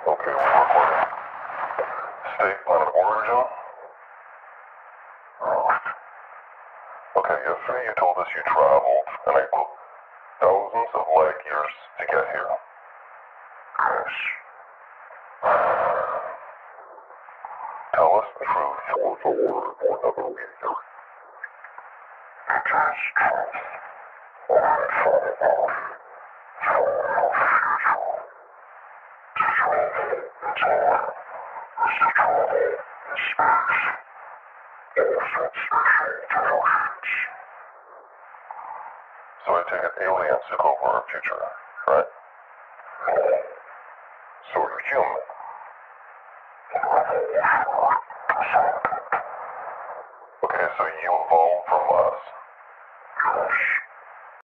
Okay, we're recording. State line of origin? Okay, yesterday you told us you traveled, and I quote, thousands of light years to get here. Yes. Tell us the truth or the word or another reason. It is truth. I thought enough. Far enough future. To travel in time is to travel in space. Also special promotions. So I take it aliens took over our future, right? No. So you're human. Revolution decided. Okay, so you evolved from us,